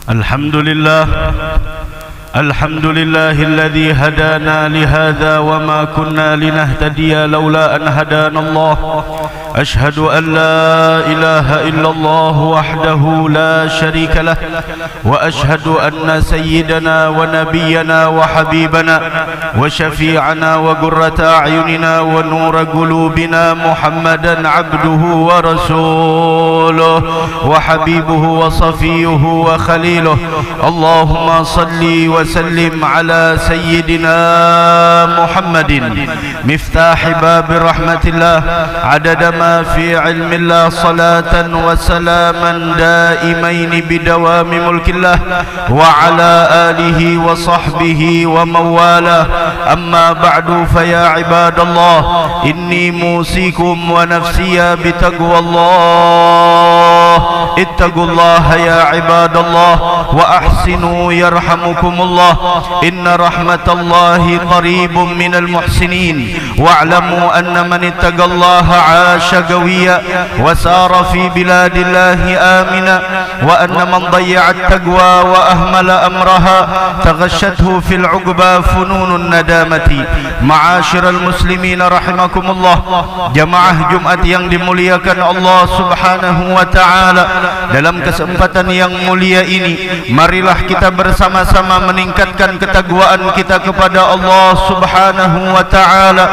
الحمد لله الذي هدانا لهذا وما كنا لنهتدي لولا أن هدانا الله. أشهد أن لا إله إلا الله وحده لا شريك له، وأشهد أن سيدنا ونبينا وحبيبنا وشفيعنا وقرة أعيننا ونور قلوبنا محمدا عبده ورسوله وحبيبه وصفيه وخليله. اللهم صل وسلم على سيدنا محمد مفتاح باب رحمة الله عدد ما في علم الله، صلاة وسلاما دائمين بدوام ملك الله، وعلى آله وصحبه ومن والاه. أما بعد فيا عباد الله، إني موصيكم ونفسي بتقوى الله. اتقوا الله يا عباد الله وأحسنوا يرحمكم الله، إن رحمة الله قريب من المحسنين. واعلموا أن من اتقى الله عاش قويا وسار في بلاد الله آمنا، وأن من ضيع التقوى وأهمل أمرها تغشته في العقبى فنون الندامة. معاشر المسلمين رحمكم الله، jamaah Jumat yang dimuliakan Allah Subhanahu wa taala, dalam kesempatan yang mulia ini marilah kita bersama-sama meningkatkan ketakwaan kita kepada Allah Subhanahu wa taala.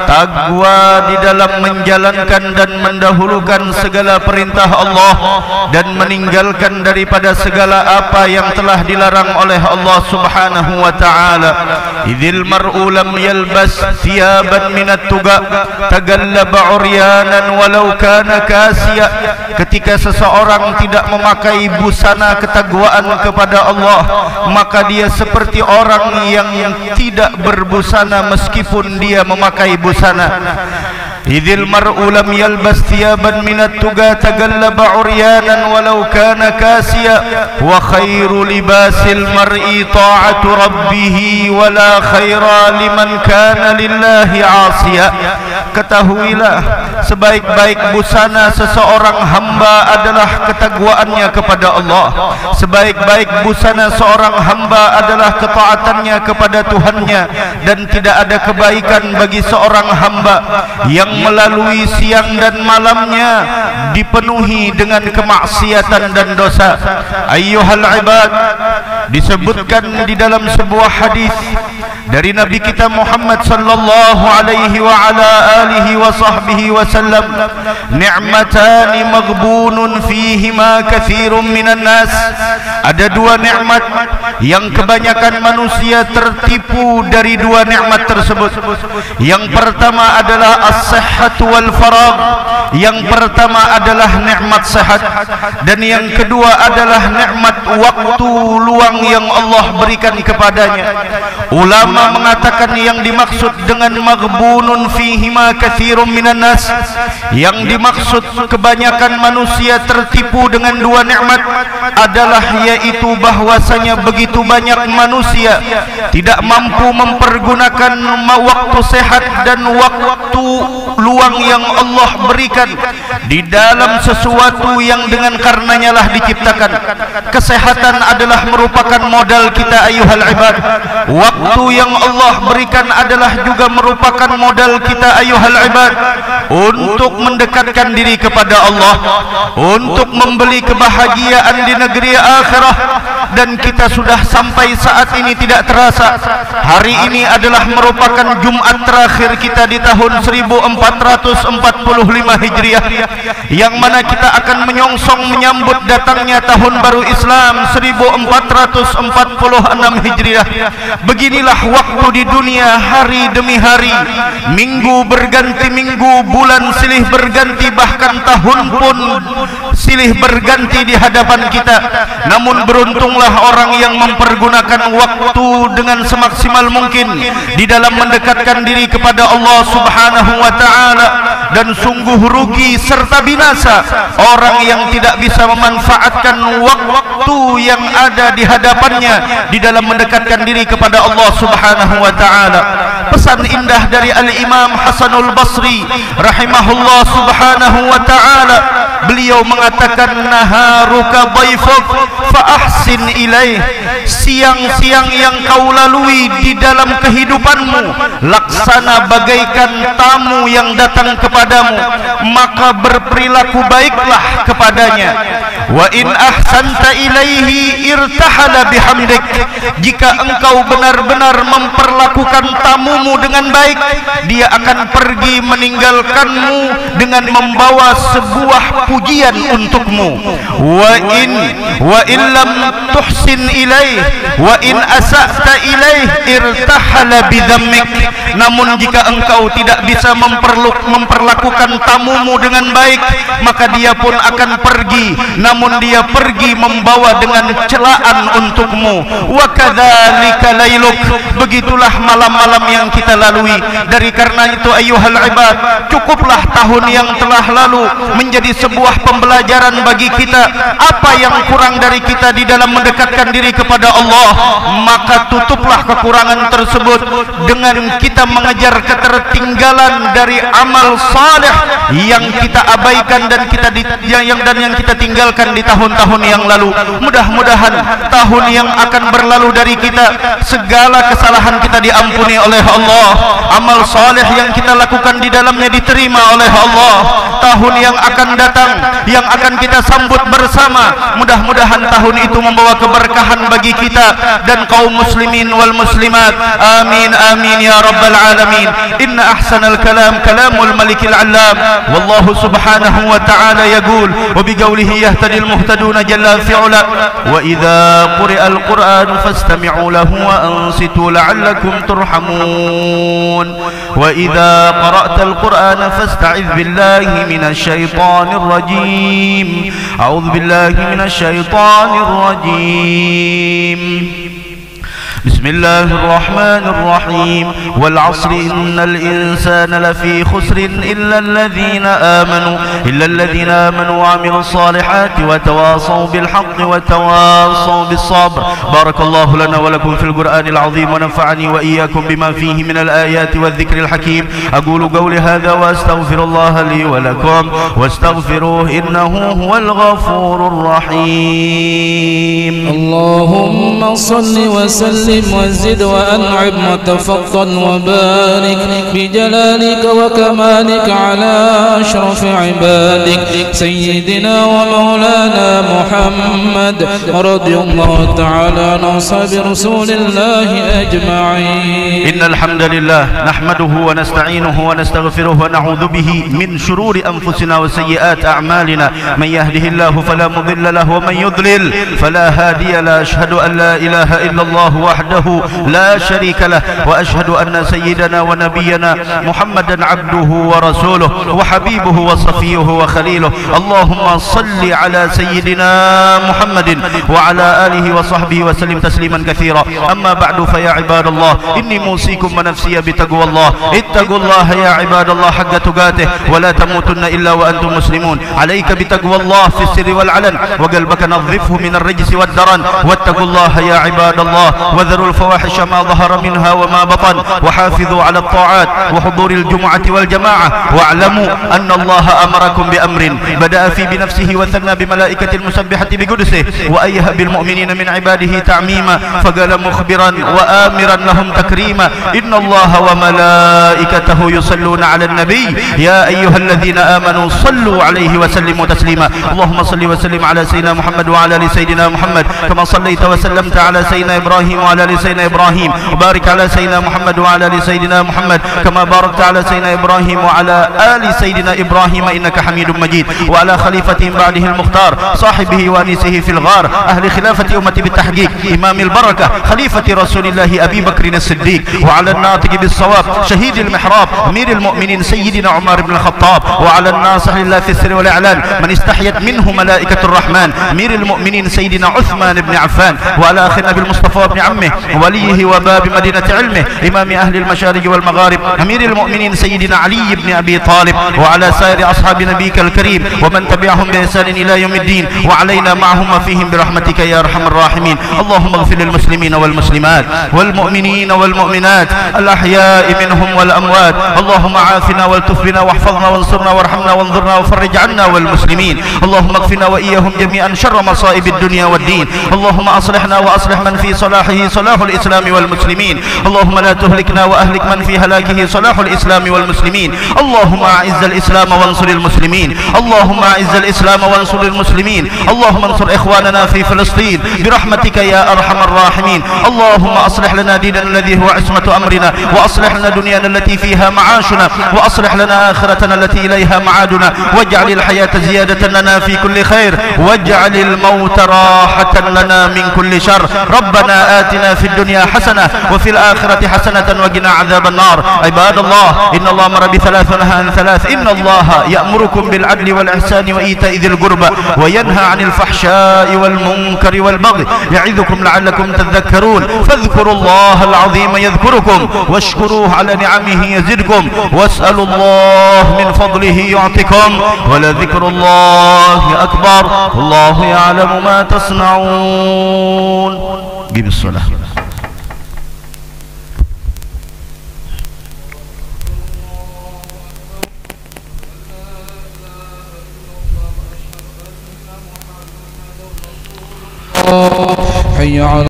Takwa di dalam menjalankan dan mendahulukan segala perintah Allah dan meninggalkan daripada segala apa yang telah dilarang oleh Allah Subhanahu wa taala. Idzil mar'u lam yalbas thiyaban minat tuqa tagallaba uryanan walau kana kasiya. Ketika seseorang tidak memakai busana ketakwaan kepada Allah, maka dia seperti orang yang tidak berbusana meskipun dia memakai busana. Idzil mar'u lam yalbas thiyaban minat tuqa tagallaba uryanan walau kana kasiya, wa khairu libasil mar'i ta'atu rabbih wa la khaira liman kana lillahi 'asiya. Ketahuilah, sebaik-baik busana seseorang hamba adalah ketakwaannya kepada Allah. Sebaik-baik busana seorang hamba adalah ketaatannya kepada Tuhannya, dan tidak ada kebaikan bagi seorang hamba yang melalui siang dan malamnya dipenuhi dengan kemaksiatan dan dosa. Ayyuhal ibad, disebutkan di dalam sebuah hadis dari Nabi kita Muhammad sallallahu alaihi wa ala alihi wa sahbihi wasallam, ni'matani maghbunun fihima katsirun minan nas. Ada dua nikmat yang kebanyakan manusia tertipu dari dua nikmat tersebut. Yang pertama adalah as-sihhatu wal faragh. Yang pertama adalah nikmat sehat, dan yang kedua adalah nikmat waktu luang yang Allah berikan kepadanya. Ulama mengatakan yang dimaksud dengan maghbunun fihima katsirun minan nas, yang dimaksud kebanyakan manusia tertipu dengan dua nikmat adalah yaitu bahwasanya begitu banyak manusia tidak mampu mempergunakan waktu sehat dan waktu luang yang Allah berikan di dalam sesuatu yang dengan karenanya lah diciptakan. Kesehatan adalah merupakan modal kita ayyuhal ibad. Waktu yang Allah berikan adalah juga merupakan modal kita ayyuhal ibad untuk mendekatkan diri kepada Allah, untuk membeli kebahagiaan di negeri akhirah. Dan kita sudah sampai saat ini tidak terasa. Hari ini adalah merupakan Jumat terakhir kita di tahun 1445 Hijriah, yang mana kita akan menyongsong menyambut datangnya tahun baru Islam 1446 Hijriah. Beginilah waktu di dunia, hari demi hari, minggu berganti minggu, bulan silih berganti, bahkan tahun pun silih berganti di hadapan kita. Namun beruntunglah orang yang mempergunakan waktu dengan semaksimal mungkin di dalam mendekatkan diri kepada Allah Subhanahu wa taala. dan sungguh rugi serta binasa orang yang tidak bisa memanfaatkan waktu yang ada di hadapannya di dalam mendekatkan diri kepada Allah Subhanahu wa taala. Pesan indah dari Al-Imam Hasanul Basri rahimahullah subhanahu wa ta'ala, beliau mengatakan, naharuka dhaifuk fa ahsin ilaih. Siang-siang yang kau lalui di dalam kehidupanmu laksana bagaikan tamu yang datang kepadamu, maka berperilaku baiklah kepadanya. Wa in ahsanta ilaihi irtahala bihamdik. Jika engkau benar-benar memperlakukan tamumu dengan baik, dia akan pergi meninggalkanmu dengan membawa sebuah pujian untukmu. Wa in lam tuhsin ilaih wa in asa'ta ilaih irtahala bidhammik. Namun jika engkau tidak bisa memperlakukan tamumu dengan baik, maka dia pun akan pergi, namun dia pergi membawa dengan celaan untukmu. Wa kadzalika lailuk. Begitulah malam-malam yang kita lalui. Dari karena itu ayyuhal ibad, cukuplah tahun yang telah lalu menjadi sebuah pembelajaran bagi kita. Apa yang kurang dari kita di dalam mendekatkan diri kepada Allah, maka tutuplah kekurangan tersebut dengan kita mengejar ketertinggalan dari amal saleh yang kita abaikan dan yang kita tinggalkan di tahun-tahun yang lalu. Mudah-mudahan tahun yang akan berlalu dari kita, segala kesalahan kita diampuni oleh Allah, amal saleh yang kita lakukan di dalamnya diterima oleh Allah. Tahun yang akan datang, yang akan kita sambut bersama, mudah-mudahan tahun itu membawa keberkahan bagi kita dan kaum muslimin wal muslimat. Amin amin ya rabbal alamin. Inna ahsanal kalam kalamul malikil allam. Wallahu subhanahu wa ta'ala yaqul wa biqaulihi yahtadil muhtaduna jalla fi'ala. Wa idza quri'al qur'an fastami'u lahu wa ansitu la'allakum turhamun. Wa idza qara'tal qur'ana fasta'iz billahi minasy syaithanir rajim. A'udzu billahi minasy syaithanir rajim. بسم الله الرحمن الرحيم والعصر إن الإنسان لفي خسر إلا الذين آمنوا وعملوا الصالحات وتواصوا بالحق وتواصوا بالصبر. بارك الله لنا ولكم في القرآن العظيم ونفعني وإياكم بما فيه من الآيات والذكر الحكيم. أقول قولي هذا وأستغفر الله لي ولكم واستغفروه إنه هو الغفور الرحيم. اللهم صل وسلم وزد وأنعم وتفضل وبارك بجلالك وكمالك على أشرف عبادك سيدنا ومولانا محمد رضي الله تعالى عن أصحاب رسول الله أجمعين. إن الحمد لله نحمده ونستعينه ونستغفره ونعوذ به من شرور أنفسنا وسيئات أعمالنا. من يهده الله فلا مضل له ومن يضلل فلا هادي له. أشهد أن لا إله إلا الله وحده لا شريك له وأشهد أن سيدنا ونبينا محمدا عبده ورسوله وحبيبه وصفيه وخليله. اللهم صل على سيدنا محمد وعلى آله وصحبه وسلم تسليما كثيرا. أما بعد فيا عباد الله إني موصيكم ونفسي بتقوى الله. اتقوا الله يا عباد الله حق تقاته ولا تموتن إلا وأنتم مسلمون. عليك بتقوى الله في السر والعلن وقلبك نظفه من الرجس والدرن. واتقوا الله يا عباد الله وذروا الفواحش ما ظهر منها وما بطن وحافظوا على الطاعات وحضور الجمعة والجماعة. واعلموا أن الله أمركم بأمر بدأ في بنفسه وثنى بملائكة المسبحة بقدسه وأيها بالمؤمنين من عباده تعميما فقال مخبرا وآمرا لهم تكريما. إن الله وملائكته يصلون على النبي يا أيها الذين آمنوا صلوا عليه وسلموا تسليما. اللهم صل وسلم على سيدنا محمد وعلى آل سيدنا محمد كما صليت وسلمت على سيدنا إبراهيم وعلى آل سيدنا إبراهيم وبارك على سيدنا محمد وعلى آل سيدنا محمد كما باركت على سيدنا إبراهيم وعلى آل سيدنا إبراهيم إنك حميد مجيد. وعلى خليفتهم بعده المختار صاحبه وانسه في الغار أهل خلافة أمتي بالتحقيق إمام البركة خليفة رسول الله أبي بكر الصديق وعلى الناطق بالصواب شهيد المحراب أمير المؤمنين سيدنا عمر بن الخطاب وعلى الناصح لله في السر والإعلان من استحيت منه ملائكة الرحمن أمير المؤمنين سيدنا عثمان بن عفان وعلى أخينا بالمصطفى بن عمه حرمه وليه وباب مدينة علمه إمام أهل المشارق والمغارب أمير المؤمنين سيدنا علي بن أبي طالب وعلى سائر أصحاب نبيك الكريم ومن تبعهم بإحسان إلى يوم الدين وعلينا معهم وفيهم برحمتك يا أرحم الراحمين. اللهم اغفر للمسلمين والمسلمات والمؤمنين والمؤمنات الأحياء منهم والأموات. اللهم عافنا والتف بنا واحفظنا وانصرنا وارحمنا وانظرنا وفرج عنا والمسلمين. اللهم اكفنا وإياهم جميعا شر مصائب الدنيا والدين. اللهم أصلحنا وأصلح من في صلاحه صلاح الإسلام والمسلمين. اللهم لا تهلكنا وأهلك من في هلاكه صلاح الإسلام والمسلمين. اللهم أعز الإسلام وانصر المسلمين. اللهم أعز الإسلام وانصر المسلمين. اللهم انصر إخواننا في فلسطين برحمتك يا أرحم الراحمين. اللهم أصلح لنا ديننا الذي هو عصمة أمرنا وأصلح لنا دنيانا التي فيها معاشنا وأصلح لنا آخرتنا التي إليها معادنا واجعل الحياة زيادة لنا في كل خير واجعل الموت راحة لنا من كل شر. ربنا آتنا في الدنيا حسنة وفي الآخرة حسنة وقنا عذاب النار. عباد الله إن الله أمر بثلاث ونهى عن ثلاث. إن الله يأمركم بالعدل والإحسان وإيتاء ذي القربى وينهى عن الفحشاء والمنكر والبغي يعظكم لعلكم تذكرون. فاذكروا الله العظيم يذكركم واشكروه على نعمه يزدكم واسألوا الله من فضله يعطكم ولذكر الله أكبر. الله يعلم ما تصنعون. قم الصلاة. حي على